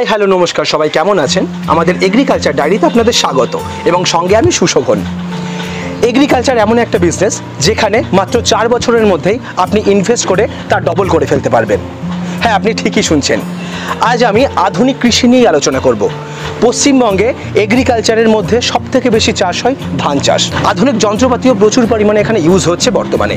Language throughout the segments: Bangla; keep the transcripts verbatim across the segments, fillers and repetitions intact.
হ্যালো নমস্কার, সবাই কেমন আছেন? আমাদের এগ্রিকালচার ডায়েরিতে আপনাদের স্বাগত এবং সঙ্গে আমি সুশোভন। এগ্রিকালচার এমন একটা বিজনেস যেখানে মাত্র চার বছরের মধ্যেই আপনি ইনভেস্ট করে তার ডবল করে ফেলতে পারবেন। হ্যাঁ, আপনি ঠিকই শুনছেন। আজ আমি আধুনিক কৃষি নিয়ে আলোচনা করব। পশ্চিমবঙ্গে এগ্রিকালচারের মধ্যে সবথেকে বেশি চাষ হয় ধান চাষ। আধুনিক যন্ত্রপাতিও প্রচুর পরিমাণে এখানে ইউজ হচ্ছে বর্তমানে।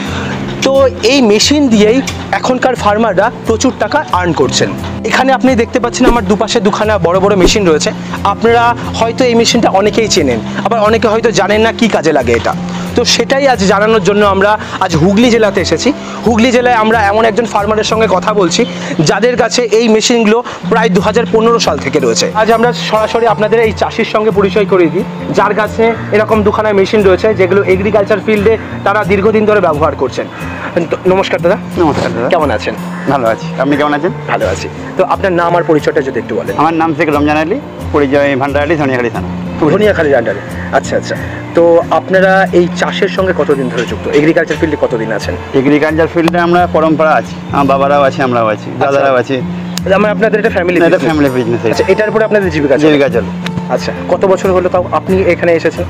তো এই মেশিন দিয়েই এখনকার ফার্মাররা প্রচুর টাকা আর্ন করছেন। এখানে আপনি দেখতে পাচ্ছেন আমার দুপাশে দুখানা বড় বড় মেশিন রয়েছে। আপনারা হয়তো এই মেশিনটা অনেকেই চেনেন, আবার অনেকে হয়তো জানেন না কি কাজে লাগে এটা। তো সেটাই আজ জানানোর জন্য আমরা আজ হুগলি জেলাতে এসেছি। হুগলি জেলায় আমরা এমন একজন ফার্মারের সঙ্গে কথা বলছি যাদের কাছে এই মেশিনগুলো প্রায় দু হাজার পনেরো সাল থেকে রয়েছে। আজ আমরা সরাসরি আপনাদের এই চাষির সঙ্গে পরিচয় করিয়ে দিই যার কাছে এরকম দুখানা মেশিন রয়েছে যেগুলো এগ্রিকালচার ফিল্ডে তারা দীর্ঘদিন ধরে ব্যবহার করছেন। নমস্কার দাদা। নমস্কার দাদা, কেমন আছেন? ভালো আছি, আপনি কেমন আছেন? ভালো আছি। তো আপনার নাম আর পরিচয়টা যদি একটু বলেন। আমার নাম শেখ রমজান আলী, পরিচয় ভান্ডারআলী, ধনিয়াখালী থানা। ধনিয়াখালীর আন্ডারে? আচ্ছা আচ্ছা। তো আপনারা এই চাষের সঙ্গে কতদিন ধরে যুক্ত? এগ্রিকালচার ফিল্ডে কতদিন আছেন? এগ্রিকালচার ফিল্ডে আমরা পরম্পরা আছি, আমার বাবারাও আছে, আমরাও আছি, দাদারাও আছে। আমার আপনাদের এটা ফ্যামিলি এটা ফ্যামিলি বিজনেস। আচ্ছা, এটার উপরে আপনাদের জীবিকা জীবিকা চলে। আচ্ছা, কত বছর হলো তাও আপনি এখানে এসেছেন?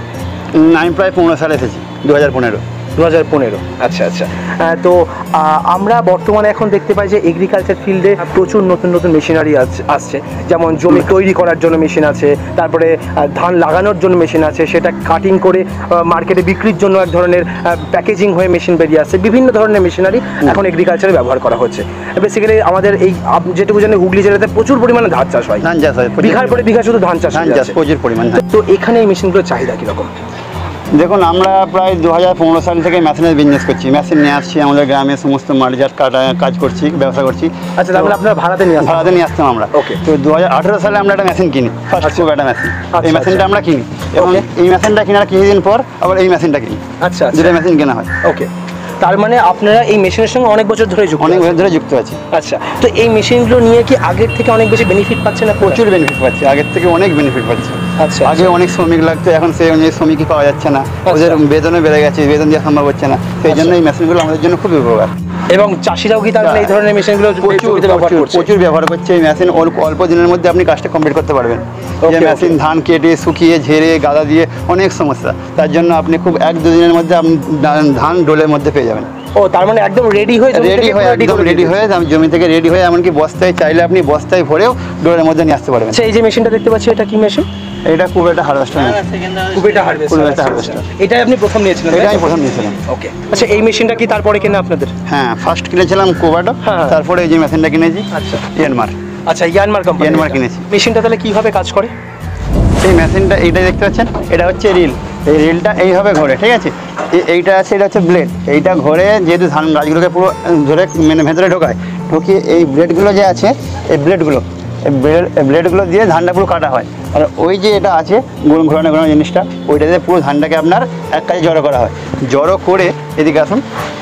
আমি প্রায় পনেরো সালে এসেছি, দু হাজার পনেরো দু হাজার পনেরো আচ্ছা আচ্ছা। তো আমরা বর্তমানে এখন দেখতে পাই যে এগ্রিকালচার ফিল্ডে প্রচুর নতুন নতুন মেশিনারি আসছে। যেমন জমি তৈরি করার জন্য মেশিন আছে, তারপরে ধান লাগানোর জন্য মেশিন আছে, সেটা কাটিং করে মার্কেটে বিক্রির জন্য এক ধরনের প্যাকেজিং হয়ে মেশিন বেরিয়ে আসছে। বিভিন্ন ধরনের মেশিনারি এখন এগ্রিকালচারে ব্যবহার করা হচ্ছে। বেসিক্যালি আমাদের এই যেটুকু জানি হুগলি জেলাতে প্রচুর পরিমাণে ধান চাষ হয়। ধান চাষ হয়, বিঘার পরে বিঘা শুধু ধান চাষ প্রচুর পরিমাণ। তো এখানে এই মেশিনগুলোর চাহিদা কীরকম? দেখুন, আমরা প্রায় দু হাজার পনেরো সাল থেকে মেশিনের বিজনেস করছি। মেশিন নিয়ে আসছি, আমাদের গ্রামে সমস্ত মার্কেট কাটা কাজ করছি, ব্যবসা করছি। আচ্ছা, তাহলে আপনারা ভাড়াতে নিয়ে আসেন? ভাড়াতে নিয়ে আসতাম আমরা। ওকে। তো দু হাজার আঠেরো সালে আমরা একটা মেশিন কিনি, ফার্স্ট কুবোটা মেশিন। এই মেশিনটা আমরা কিনি এবং এই মেশিনটা কেনার কিছুদিন পর আবার এই মেশিনটা কিনি। আচ্ছা, দুটো মেশিন কেনা হয়। ওকে। তার মানে আপনারা এই মেশিনের সঙ্গে অনেক বছর ধরে যুক্ত? অনেক বছর ধরে যুক্ত আছি। আচ্ছা, তো এই মেশিনগুলো নিয়ে কি আগের থেকে অনেক বেশি বেনিফিট পাচ্ছেন? না, প্রচুর বেনিফিট পাচ্ছি, আগের থেকে অনেক বেনিফিট পাচ্ছি। আচ্ছা, আগে অনেক শ্রমিক লাগতো, এখন সেই অনুযায়ী শ্রমিকই পাওয়া যাচ্ছে না, ওদের বেতনও বেড়ে গেছে, বেতন দেওয়া সম্ভব হচ্ছে না। সেই জন্য এই মেশিনগুলো আমাদের জন্য খুবই উপকার। এবং চাষিরাও কি তার এই ধরনের মেশিনগুলো প্রচুর ব্যবহার করছে? এই মেশিন অল্প অল্প দিনের মধ্যে আপনি কাজটা কমপ্লিট করতে পারবেন। এই মেশিন ধান কেটে শুকিয়ে ঝেড়ে গাদা দিয়ে অনেক সমস্যা, তার জন্য আপনি খুব এক দু দিনের মধ্যে আপনি ধান ডোলের মধ্যে পেয়ে যাবেন। ও, তার মানে একদম রেডি হয়ে রেডি হয়ে একদম রেডি হয়ে জমি থেকে রেডি হয়ে এমনকি বস্তায় চাইলে আপনি বস্তায় ভরেও ডোলের মধ্যে নিয়ে আসতে পারবেন। এই যে মেশিনটা দেখতে পাচ্ছি, এটা কি মেশিন? এটা কুবোটা হারভেস্টার। কুবোটা হারভেস্টার। এটাই আপনি প্রথম নিয়েছিলেন? এটা আমি প্রথম নিয়েছিলাম। ওকে। আচ্ছা, এই মেশিনটা কি তারপরে কেনা আপনাদের? হ্যাঁ, ফার্স্ট কিনেছিলাম কুবোটা, তারপরে এই যে মেশিনটা কিনেছি। আচ্ছা, ইয়ানমার। আচ্ছা, ইয়ানমার কোম্পানি। ইয়ানমার কিনেছি। মেশিনটা তাহলে কিভাবে কাজ করে? এই মেশিনটা এইটা দেখতে পাচ্ছেন, এটা হচ্ছে রিল। এই রিলটা এইভাবে ঘোরে, ঠিক আছে? এইটা আছে, এটা হচ্ছে ব্লেড। এইটা ঘোরে যেহেতু ধান গাছগুলোকে পুরো ধরে মানে ভেতরে ঢোকায়, ঢুকিয়ে এই ব্লেডগুলো যে আছে, এই ব্লেডগুলো এই ব্লেড ব্লেডগুলো দিয়ে ধানটা পুরো কাটা হয়। আর ওই যে এটা আছে ঘোরানো ঘোরানো জিনিসটা, ওইটা দিয়ে পুরো ধানটাকে আপনার এক কাজে জড়ো করা হয়। জড়ো করে এদিকে আসুন,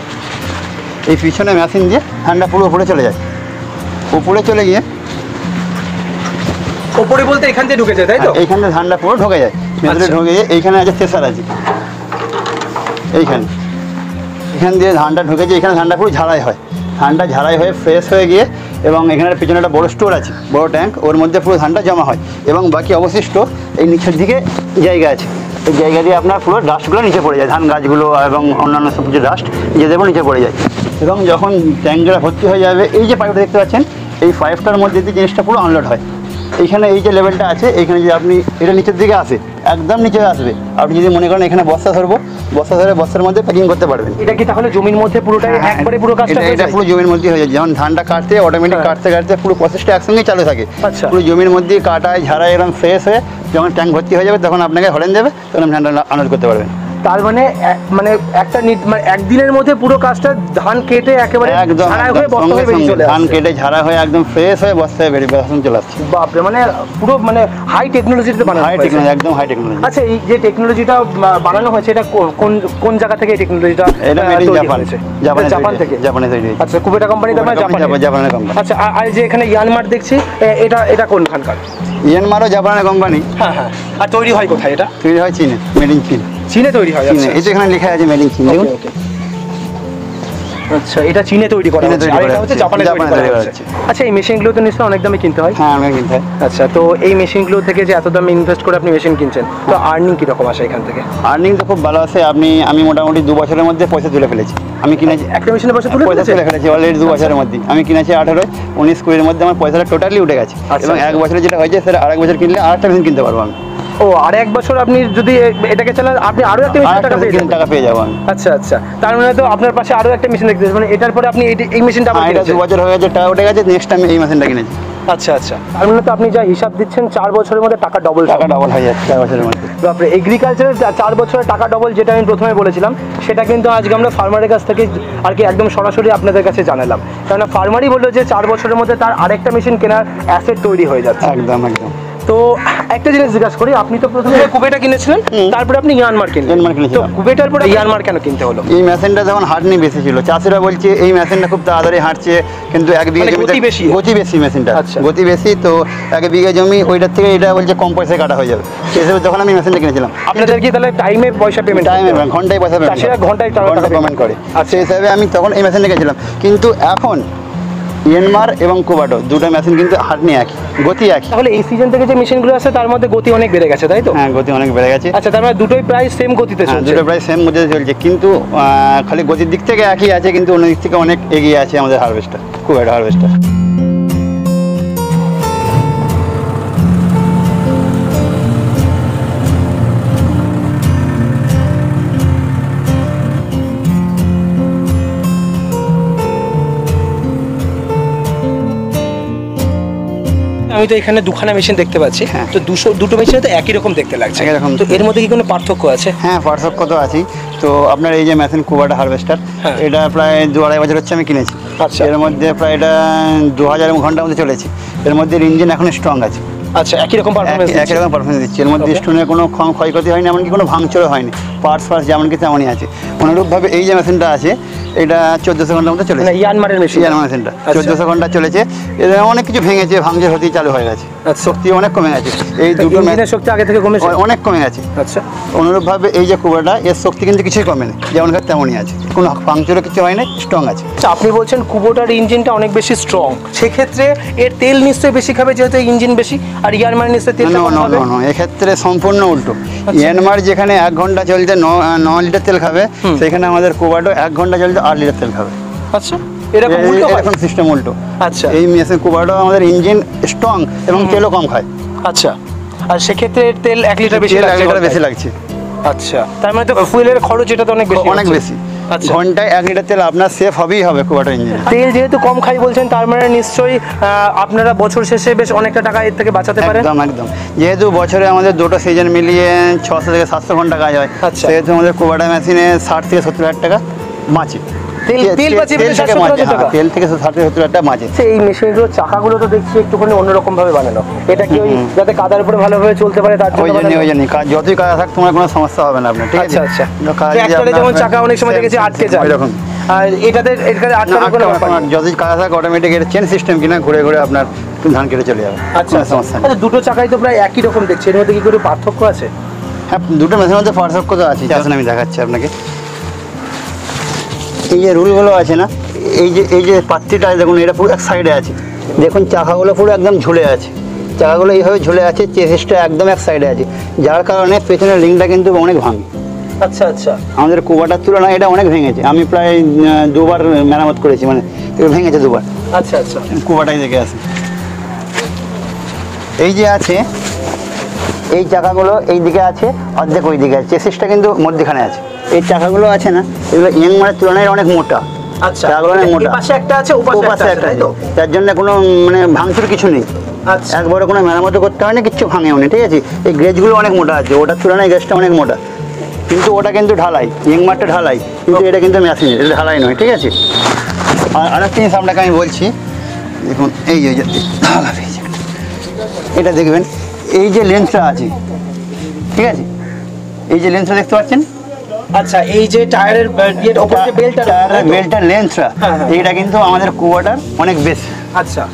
এই পিছনে মেশিন দিয়ে ধানটা পুরো উপরে চলে যায়। উপরে চলে গিয়ে উপরে বলতে এখান থেকে ঢুকে যায়, তাই তো? এইখানে ধানটা পুরো ঢোকে যায়, ভেতরে ঢোকে যায়। এইখানে আছে থেসার আছে, এইখানে এখান দিয়ে ধানটা ঢুকেছে। এখানে ধানটা পুরো ঝাড়াই হয়, ধানটা ঝাড়াই হয়ে ফ্রেশ হয়ে গিয়ে এবং এখানের পিছনে একটা বড়ো স্টোর আছে, বড়ো ট্যাঙ্ক, ওর মধ্যে পুরো ধানটা জমা হয় এবং বাকি অবশিষ্ট এই নিচের দিকে জায়গা আছে, এই জায়গা দিয়ে আপনার পুরো ডাস্টগুলো নিচে পড়ে যায়, ধান গাছগুলো এবং অন্যান্য সব কিছু ডাস্ট নিজেদের নিচে পড়ে যায়। এবং যখন ট্যাঙ্কটা ভর্তি হয়ে যাবে, এই যে পাইপটা দেখতে পাচ্ছেন, এই পাইপটার মধ্যে দিয়ে জিনিসটা পুরো আনলোড হয়। এইখানে এই যে লেভেলটা আছে, এইখানে যদি আপনি এটা নিচের দিকে আসে, একদম নিচে আসবে, আপনি যদি মনে করেন এখানে বস্তা ধরবো, বস্তা ধরে বস্তার মধ্যে প্যাকিং করতে পারবেন। এটা কি তাহলে জমির মধ্যে পুরোটাই একবারে পুরো কাজটা? এটা পুরো জমির মধ্যে হয়ে যায়, যেমন ধানটা কাটতে অটোমেটিক কাটতে কাটতে পুরো প্রসেসটা একসঙ্গে চালু থাকে। আচ্ছা, পুরো জমির মধ্যে কাটায় ঝাড়ায় এরকম ফ্রেশ হয়ে যখন ট্যাঙ্ক ভর্তি হয়ে যাবে তখন আপনাকে হরেন দেবে, তখন ধানটা আনলোড করতে পারবেন। তার মানে মানে একটা মানে একদিনের মধ্যে পুরো কাজটা ধান কেটে একেবারে একদম ধান কেটে ঝাড়া হয়ে একদম ফ্রেশ হয়ে বস্তায় বেরিয়ে চলে আসছে। বাপরে, মানে পুরো মানে হাই টেকনোলজিতে বানানো হাই টেকনোলজি, একদম হাই টেকনোলজি। আচ্ছা, এই যে টেকনোলজিটা বানানো হয়েছে, এটা কোন কোন জায়গা থেকে এই টেকনোলজিটা? এটা মেড ইন জাপান। জাপান থেকে? জাপানে তৈরি। আচ্ছা, কুবোটা কোম্পানি তার মানে জাপান, জাপানের কোম্পানি। আচ্ছা, আর যে এখানে ইয়ানমার দেখছি, এটা এটা কোনখানকার? ইয়ানমারও জাপানের কোম্পানি। হ্যাঁ হ্যাঁ। আর তৈরি হয় কোথায় এটা? তৈরি হয় চীনে, মেড ইন চীন। চীনে তৈরি হয়? এই যে এখানে লেখা আছে মেড ইন চীন, দেখুন। আচ্ছা, এটা চীনে তৈরি করা হচ্ছে আর এটা হচ্ছে জাপানে তৈরি করা হচ্ছে। আচ্ছা, এই মেশিনগুলো তো নিশ্চয়ই অনেক দামে কিনতে হয়? হ্যাঁ, অনেক কিনতে হয়। আচ্ছা, তো এই মেশিনগুলো থেকে যে এত দামে ইনভেস্ট করে আপনি মেশিন কিনছেন, তো আর্নিং কীরকম আসে এখান থেকে? আর্নিং তো খুব ভালো আছে। আপনি আমি মোটামুটি দু বছরের মধ্যে পয়সা তুলে ফেলেছি। আমি কিনেছি একটা মেশিনের পয়সা তুলে পয়সা তুলে ফেলেছি অলরেডি দু বছরের মধ্যে। আমি কিনেছি আঠারোয়, উনিশ কুড়ির মধ্যে আমার পয়সাটা টোটালি উঠে গেছে। এবং এক বছরে যেটা হয়েছে সেটা আরেক বছর কিনলে আরেকটা মেশিন কিনতে পারবো আমি। ও, আর এক বছর আপনি যদি এটাকে চালান আপনি আরো একটা মেশিন টাকা পেয়ে যাবেন। টাকা পেয়ে যাবো আমি। আচ্ছা আচ্ছা, তার মানে তো আপনার পাশে আরো একটা মেশিন দেখতে মানে এটার পরে আপনি এই মেশিনটা আবার এটা দু বছর হয়ে গেছে, টাকা উঠে গেছে, নেক্সট আমি এই মেশিনটা কিনেছি। আচ্ছা আচ্ছা, তার মানে তো আপনি যা হিসাব দিচ্ছেন চার বছরের মধ্যে টাকা ডবল টাকা ডবল হয়ে যাচ্ছে চার বছরের মধ্যে। তারপরে এগ্রিকালচারের চার বছরের টাকা ডবল যেটা আমি প্রথমে বলেছিলাম সেটা কিন্তু আজকে আমরা ফার্মারের কাছ থেকে আর কি একদম সরাসরি আপনাদের কাছে জানালাম, কারণ ফার্মারই বললো যে চার বছরের মধ্যে তার আরেকটা মেশিন কেনার অ্যাসেট তৈরি হয়ে যাচ্ছে। একদম একদম। তো একটা জিনিস জিজ্ঞাসা করি, আপনি তো প্রথমে কুবেটা কিনেছিলেন, তারপরে আপনি ইয়ানমার কিনলেন। ইয়ানমার কিনেছি। তো কুবেটার পরে ইয়ানমার কেন কিনতে হলো? এই মেশিনটা যখন হাঁটনি বেশি ছিল, চাষিরা বলছে এই মেশিনটা খুব তাড়াতাড়ি হাঁটছে, কিন্তু এক বিঘা জমি গতি বেশি গতি বেশি মেশিনটা। আচ্ছা, গতি বেশি, তো এক বিঘা জমি ওইটার থেকে এটা বলছে কম পয়সায় কাটা হয়ে যাবে। সেই হিসেবে যখন আমি মেশিনটা কিনেছিলাম। আপনাদের কি তাহলে টাইমে পয়সা পেমেন্ট? টাইমে ঘন্টায় পয়সা পেমেন্ট, চাষিরা ঘন্টায় ঘন্টায় পেমেন্ট করে। আর সেই হিসাবে আমি তখন এই মেশিনটা কিনেছিলাম। কিন্তু এখন ইয়ানমার এবং কুবাটো দুটো মেশিন কিন্তু হাঁটনি একই, গতি একই। তাহলে এই সিজন থেকে যে মেশিনগুলো আছে তার মধ্যে গতি অনেক বেড়ে গেছে, তাই তো? হ্যাঁ, গতি অনেক বেড়ে গেছে। আচ্ছা, তার মানে দুটোই প্রায় সেম গতিতে চলছে? দুটো প্রায় সেম গতিতে চলছে, কিন্তু খালি গতির দিক থেকে একই আছে, কিন্তু অন্য দিক থেকে অনেক এগিয়ে আছে আমাদের হারভেস্টার, কুবাটো হারভেস্টার। আমি তো এখানে দুখানা মেশিন দেখতে পাচ্ছি, তো দুশো দুটো মেশিনে তো একই রকম দেখতে লাগছে, এরকম। তো এর মধ্যে কি কোনো পার্থক্য আছে? হ্যাঁ, পার্থক্য তো আছেই। তো আপনার এই যে মেশিন কুবাটো হারভেস্টার, এটা প্রায় দু আড়াই বছর হচ্ছে আমি কিনেছি। আচ্ছা, এর মধ্যে প্রায় এটা দু হাজার ঘন্টার মধ্যে চলেছে। এর মধ্যে ইঞ্জিন এখন স্ট্রং আছে। আচ্ছা, একই রকম পারফরমেন্স একই রকম পারফরমেন্স দিচ্ছে। এর মধ্যে স্টোনের কোনো ক্ষয়ক্ষতি হয়নি, এমনকি কোনো ভাঙচুরও হয়নি। পার্টস ফার্টস যেমন কি তেমনই আছে। অনুরূপভাবে এই যে মেশিনটা আছে এটা চোদ্দোশো ঘন্টার মধ্যে চলেছে। ইয়ানমারের মেশিন, ইয়ানমার মেশিনটা চোদ্দোশো ঘন্টা চলেছে। এদের অনেক কিছু ভেঙেছে, ভাঙচুর হতেই চালু হয়ে গেছে, শক্তি অনেক কমে গেছে। এই দুটো মেশিনের শক্তি আগে থেকে কমেছে, অনেক কমে গেছে। আচ্ছা, অনুরূপভাবে এই যে কুবাটা, এর শক্তি কিন্তু কিছুই কমেনি, যেমনকার তেমনই আছে, কোনো ভাঙচুরও কিছু হয় না, স্ট্রং আছে। আপনি বলছেন কুবোটার ইঞ্জিনটা অনেক বেশি স্ট্রং, সেক্ষেত্রে এর তেল নিশ্চয়ই বেশি খাবে যেহেতু ইঞ্জিন বেশি, আর ইয়ানমার নিশ্চয়ই তেল কম খাবে? না, এক্ষেত্রে সম্পূর্ণ উল্টো। ইয়ানমার যেখানে এক ঘন্টা চলতে ন লিটার তেল খাবে, সেখানে আমাদের কুবাটো এক ঘন্টা চলতে আট লিটার তেল খাবে। আচ্ছা, এরকম উল্টো, এরকম সিস্টেম উল্টো। আচ্ছা, এই মেশিন কুবাটো আমাদের ইঞ্জিন স্ট্রং এবং তেলও কম খায়। আচ্ছা, আর সেক্ষেত্রে তেল এক লিটার বেশি এক লিটার বেশি লাগছে। আচ্ছা, তার মানে তো ফুয়েলের খরচ এটা তো অনেক বেশি, অনেক বেশি। আচ্ছা, ঘন্টায় এক লিটার তেল আপনার সেফ হবেই হবে কুবাটো ইঞ্জিন। তেল যেহেতু কম খাই বলছেন, তার মানে নিশ্চয়ই আপনারা বছর শেষে বেশ অনেকটা টাকা এর থেকে বাঁচাতে পারেন। একদম একদম। যেহেতু বছরে আমাদের দুটো সিজন মিলিয়ে ছশো থেকে সাতশো ঘন্টা কাজ হয়, সেহেতু আমাদের কুবাটো মেশিনে ষাট থেকে সত্তর হাজার টাকা বাঁচে। তেল তেল তেল থেকে ষাট থেকে সত্তর হাজার টাকা বাঁচে। এই মেশিনগুলোর চাকাগুলো তো দেখছি একটুখানি অন্যরকম ভাবে বানানো, এটা কি ওই যাতে কাদার উপরে ভালোভাবে চলতে পারে তার জন্য? ওই জন্য যতই কাদা থাক তোমার কোনো সমস্যা হবে না আপনার, ঠিক আছে? আচ্ছা আচ্ছা, যেমন চাকা অনেক সময় দেখেছি আটকে যায়, এরকম আর এটাতে এটাতে আটকানোর কোনো ব্যাপার নেই। যতই কাদা থাক অটোমেটিক এর চেন সিস্টেম কিনা ঘুরে ঘুরে আপনার ধান কেটে চলে যাবে। আচ্ছা, সমস্যা নেই। দুটো চাকাই তো প্রায় একই রকম দেখছি, এর মধ্যে কি কোনো পার্থক্য আছে? হ্যাঁ, দুটো মেশিনের মধ্যে পার্থক্য তো আছে, আসুন আমি দেখাচ্ছি আপনাকে। এই যে রুলগুলো আছে না, এই যে এই যে পাত্তিটা দেখুন, এটা পুরো এক সাইডে আছে। দেখুন চাকাগুলো পুরো একদম ঝুলে আছে, চাকাগুলো এইভাবে ঝুলে আছে, চেসিসটা একদম এক সাইডে আছে, যার কারণে পেছনের লিঙ্কটা কিন্তু অনেক ভাঙে। আচ্ছা আচ্ছা, আমাদের কুবাটার তুলনায় এটা অনেক ভেঙেছে। আমি প্রায় দুবার মেরামত করেছি, মানে ভেঙেছে দুবার। আচ্ছা আচ্ছা, কুবাটাই দেখে আছে। এই যে আছে এই চাকাগুলো এই দিকে আছে, অর্ধেক ওই দিকে আছে, চেসিসটা কিন্তু মধ্যখানে আছে। এই চাকাগুলো আছে না, এগুলো ইয়ানমারের তুলনায় অনেক মোটা। আচ্ছা, চাকাগুলো অনেক মোটা, পাশে একটা আছে, ওপাশে একটা আছে, তার জন্য কোনো মানে ভাঙচুর কিছু নেই। আচ্ছা, একবারে কোনো মেরামত করতে হয় না, কিচ্ছু ভাঙেও না, ঠিক আছে? এই গ্রেজগুলো অনেক মোটা আছে, ওটার তুলনায় গ্রেজটা অনেক মোটা, কিন্তু ওটা কিন্তু ঢালাই, ইয়ানমারটা ঢালাই, কিন্তু এটা কিন্তু মেশিনের, এটা ঢালাই নয়, ঠিক আছে? আর আরেকটা জিনিস আপনাকে আমি বলছি, দেখুন এই যে এটা দেখবেন, এই যে লেন্সটা আছে, ঠিক আছে? এই যে লেন্সটা দেখতে পাচ্ছেন, আচ্ছা, এই যে টায়ারের উপর যে বেল্টটা, টায়ারের বেল্টের লেন্সটা, এইটা কিন্তু আমাদের কুবাটার অনেক বেশি। আচ্ছা,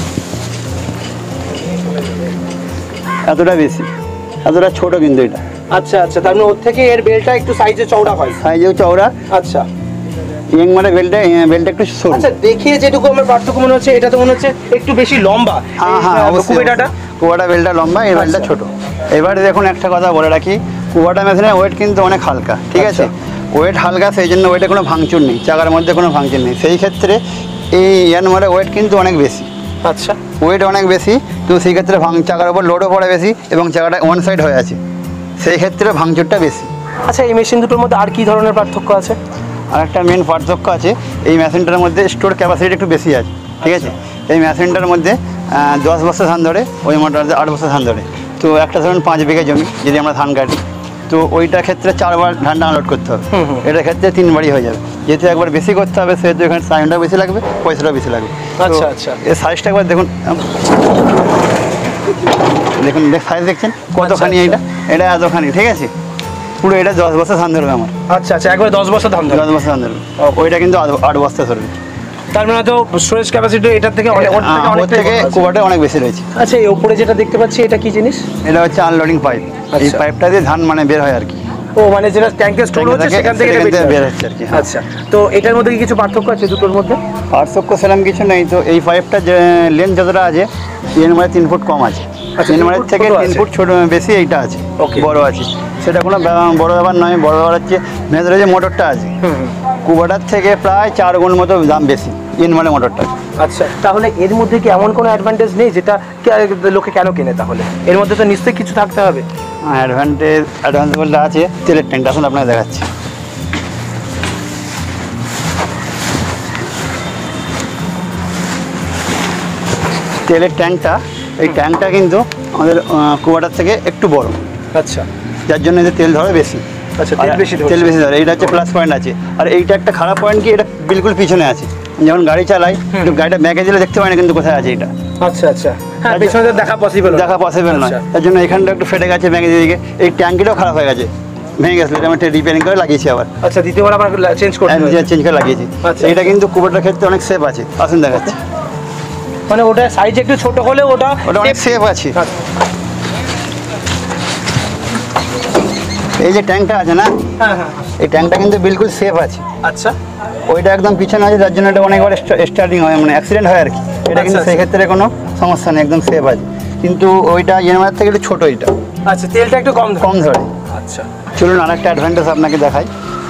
এতটা বেশি, এতটা ছোট কিন্তু এটা। আচ্ছা আচ্ছা, তার মানে ওর থেকে এর বেলটা একটু সাইজে চওড়া হয়। সাইজেও চওড়া। আচ্ছা, ইয়ানমারের বেলটা বেলটা একটু সরু। আচ্ছা, দেখে যেটুকু আমার পার্থক্য মনে হচ্ছে, এটা তো মনে হচ্ছে একটু বেশি লম্বা। হ্যাঁ হ্যাঁ, কুবেটাটা কুবোটা বেলটা লম্বা, এই বেলটা ছোট। এবারে দেখুন একটা কথা বলে রাখি, কুবোটা মেশিনের ওয়েট কিন্তু অনেক হালকা, ঠিক আছে? ওয়েট হালকা, সেই জন্য ওয়েটে কোনো ভাঙচুর নেই, চাকার মধ্যে কোনো ভাঙচুর নেই। সেই ক্ষেত্রে এই ইয়ানমারের ওয়েট কিন্তু অনেক বেশি। আচ্ছা, ওয়েট অনেক বেশি, তো সেই ক্ষেত্রে ভাঙ চাকার উপর লোডও পড়ে বেশি এবং চাকাটা ওয়ান সাইড হয়ে আছে, সেই ক্ষেত্রে ভাঙচুরটা বেশি। আচ্ছা, এই মেশিন দুটোর মধ্যে আর কি ধরনের পার্থক্য আছে? আর একটা মেন পার্থক্য আছে, এই মেশিনটার মধ্যে স্টোর ক্যাপাসিটি একটু বেশি আছে, ঠিক আছে? এই মেশিনটার মধ্যে দশ বছর ধান ধরে, ওই মোটরতে আট বছর ধান ধরে। তো একটা ধরুন পাঁচ বিঘা জমি যদি আমরা ধান কাটি, তো ওইটার ক্ষেত্রে চারবার ধানটা আনলোড করতে হবে, এটার ক্ষেত্রে তিনবারই হয়ে যাবে। যেহেতু একবার বেশি করতে হবে, সেহেতু এখানে টাইমটা বেশি লাগবে, পয়সাটাও বেশি লাগবে। আচ্ছা আচ্ছা, এর সাইজটা একবার দেখুন, দেখুন দেখ সাইজ দেখছেন কতখানি, এইটা এটা এতখানি, ঠিক আছে? পুরো এটা দশ বছর ধান ধরবে আমার। আচ্ছা আচ্ছা, একবার দশ বছর ধান ধরবে। দশ বছর ধান ধরবে, ওইটা কিন্তু আট বস্তা ধরবে। তার মানে তো স্টোরেজ ক্যাপাসিটি এটার থেকে অনেক ওর থেকে কুবোটা অনেক বেশি রয়েছে। আচ্ছা, এই উপরে যেটা দেখতে পাচ্ছি, এটা কি জিনিস? এটা হচ্ছে আনলোডিং পাইপ। এই পাইপটা দিয়ে ধান মানে বের হয় আর কি। ও, মানে যেটা ট্যাঙ্কে স্টোর হচ্ছে সেখান থেকে এটা বের হচ্ছে আর কি। আচ্ছা, তো এটার মধ্যে কি কিছু পার্থক্য আছে দুটোর মধ্যে? পার্থক্য সেরকম কিছু নেই। তো এই পাইপটা যে লেন্থ যতটা আছে, ইয়ানমারে তিন ফুট কম আছে, ইয়ানমারের থেকে তিন ফুট ছোট বেশি এইটা আছে, বড় আছে। সেটা কোনো বড় ব্যাপার নয়, বড় ব্যাপার হচ্ছে ভেতরে যে মোটরটা আছে, কুবোটার থেকে প্রায় চার গুণ মতো দাম বেশি ইয়ানমারের মোটরটা। আচ্ছা, তাহলে এর মধ্যে কি এমন কোনো অ্যাডভান্টেজ নেই যেটা লোকে কেন কেনে? তাহলে এর মধ্যে তো নিশ্চয়ই কিছু থাকতে হবে। অ্যাডভান্টেজ অ্যাডভান্টেজ বলতে আছে তেলের ট্যাঙ্কটা, আসলে আপনাকে দেখাচ্ছি। তেলের ট্যাঙ্কটা, এই ট্যাঙ্কটা কিন্তু আমাদের কুবোটার থেকে একটু বড়। আচ্ছা, যার জন্য যে তেল ধরে বেশি। আচ্ছা, তেল বেশি তেল বেশি ধরে, এইটা হচ্ছে প্লাস পয়েন্ট আছে। আর এইটা একটা খারাপ পয়েন্ট কি, এটা বিলকুল পিছনে আছে। যখন গাড়ি চালাই, একটু গাড়িটা ব্যাকে দিলে দেখতে পাই না কিন্তু কোথায় আছে এটা। আচ্ছা আচ্ছা, হ্যাঁ, পিছনে দেখা পসিবল দেখা পসিবল নয়, তার জন্য এখানটা একটু ফেটে গেছে ব্যাকে দিকে। এই ট্যাঙ্কিটাও খারাপ হয়ে গেছে, ভেঙে গেছিলো, এটা আমি রিপেয়ারিং করে লাগিয়েছি আবার। আচ্ছা, দ্বিতীয়বার আবার চেঞ্জ করতে হবে? চেঞ্জ করে লাগিয়েছি। এটা কিন্তু কুবোটার ক্ষেত্রে অনেক সেফ আছে, আসুন দেখাচ্ছি। মানে ওটা সাইজ একটু ছোট হলেও ওটা ওটা অনেক সেফ আছে। এই যে ট্যাঙ্কটা আছে না, হ্যাঁ হ্যাঁ, এই ট্যাঙ্কটা কিন্তু বিলকুল সেফ আছে। আচ্ছা, ওইটা একদম পিছনে আছে, যার জন্য এটা অনেকবার স্টার্টিং হয়, মানে অ্যাক্সিডেন্ট হয় আর কি। এটা কিন্তু সেই ক্ষেত্রে কোনো সমস্যা নেই, একদম সেফ আছে। কিন্তু ওইটা ইয়ানমারের থেকে একটু ছোটো এইটা। আচ্ছা, তেলটা একটু কম কম ধরে। আচ্ছা, চলুন আরেকটা অ্যাডভান্টেজ আপনাকে দেখাই।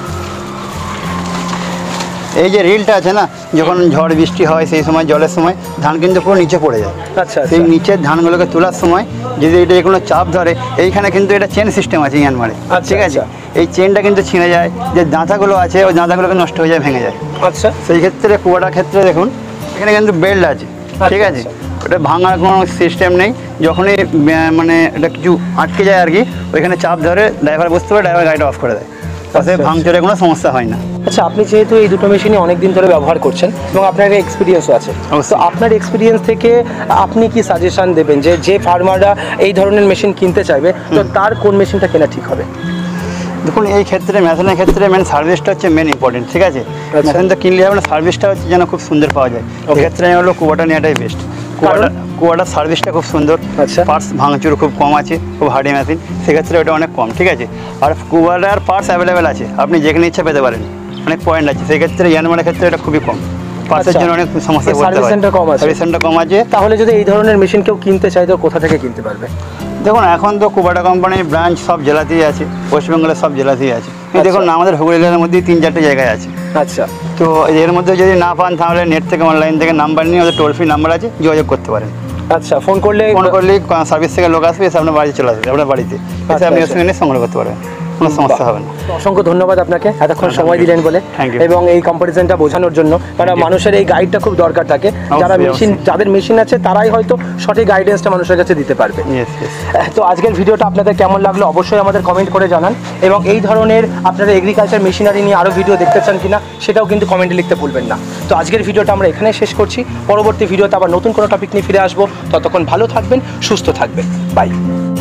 এই যে রিলটা আছে না, যখন ঝড় বৃষ্টি হয় সেই সময়, জলের সময় ধান কিন্তু পুরো নিচে পড়ে যায়। আচ্ছা, সেই নিচের ধানগুলোকে তোলার সময় যদি এটা কোনো চাপ ধরে, এইখানে কিন্তু এটা চেন সিস্টেম আছে ইয়ানমারে, ঠিক আছে? এই চেনটা কিন্তু ছিঁড়ে যায়, যে দাঁতাগুলো আছে ওই দাঁতাগুলোকে নষ্ট হয়ে যায়, ভেঙে যায়। আচ্ছা, সেই ক্ষেত্রে কুবোটার ক্ষেত্রে দেখুন এখানে কিন্তু বেল্ট আছে, ঠিক আছে? ওটা ভাঙার কোনো সিস্টেম নেই। যখনই মানে এটা কিছু আটকে যায় আর কি, ওইখানে চাপ ধরে ড্রাইভার বুঝতে পারে, ড্রাইভার গাড়িটা অফ করে দেয়, তাতে ভাঙচুরের কোনো সমস্যা হয় না। আচ্ছা, আপনি যেহেতু এই দুটো মেশিনই অনেক দিন ধরে ব্যবহার করছেন এবং আপনার এক্সপিরিয়েন্সও আছে, তো আপনার এক্সপিরিয়েন্স থেকে আপনি কি সাজেশন দেবেন যে যে ফার্মাররা এই ধরনের মেশিন কিনতে চাইবে, তো তার কোন মেশিনটা কেনা ঠিক হবে? দেখুন, এই ক্ষেত্রে মেশিনের ক্ষেত্রে মেন সার্ভিসটা হচ্ছে মেন ইম্পর্টেন্ট, ঠিক আছে? মেশিন তো কিনলে হবে না, সার্ভিসটা হচ্ছে যেন খুব সুন্দর পাওয়া যায়। এক্ষেত্রে আমি হলো কুবোটা নেওয়াটাই বেস্ট। কুবোটা কুবোটার সার্ভিসটা খুব সুন্দর, পার্টস ভাঙচুর খুব কম আছে, খুব হার্ডি মেশিন, সেক্ষেত্রে ওটা অনেক কম, ঠিক আছে? আর কুবোটার পার্টস অ্যাভেলেবেল আছে, আপনি যেখানে ইচ্ছা পেতে পারেন, অনেক পয়েন্ট আছে। সেক্ষেত্রে ইয়ানমারের ক্ষেত্রে এটা খুবই কম, পার্টসের জন্য অনেক সমস্যা পড়তে পারে। সার্ভিস সেন্টার কম আছে। তাহলে যদি এই ধরনের মেশিন কেউ কিনতে চায়, তো কোথা থেকে কিনতে পারবে? দেখুন, এখন তো কুবোটা কোম্পানির ব্রাঞ্চ সব জেলাতেই আছে, ওয়েস্ট বেঙ্গলের সব জেলাতেই আছে। দেখুন, আমাদের হুগলি জেলার মধ্যেই তিন চারটে জায়গায় আছে। আচ্ছা, তো এর মধ্যে যদি না পান, তাহলে নেট থেকে অনলাইন থেকে নাম্বার নিয়ে ওদের টোল ফ্রি নাম্বার আছে, যোগাযোগ করতে পারেন। আচ্ছা, ফোন করলে ফোন করলেই সার্ভিস থেকে লোক আসবে, এসে আপনার বাড়িতে চলে আসবে, আপনার বাড়িতে এসে আপনি ওর সঙ্গে নিয়ে সংগ্রহ করতে পারবেন, কোনো সমস্যা হবে না। অসংখ্য ধন্যবাদ আপনাকে এতক্ষণ সময় দিলেন বলে, এবং এই কম্পারিজনটা বোঝানোর জন্য। কারণ মানুষের এই গাইডটা খুব দরকার থাকে, যারা মেশিন যাদের মেশিন আছে তারাই হয়তো সঠিক গাইডেন্সটা মানুষের কাছে দিতে পারবে। তো আজকের ভিডিওটা আপনাদের কেমন লাগলো অবশ্যই আমাদের কমেন্ট করে জানান, এবং এই ধরনের আপনারা এগ্রিকালচার মেশিনারি নিয়ে আরও ভিডিও দেখতে চান কিনা সেটাও কিন্তু কমেন্টে লিখতে ভুলবেন না। তো আজকের ভিডিওটা আমরা এখানে শেষ করছি, পরবর্তী ভিডিওতে আবার নতুন কোনো টপিক নিয়ে ফিরে আসবো। ততক্ষণ ভালো থাকবেন, সুস্থ থাকবেন, বাই।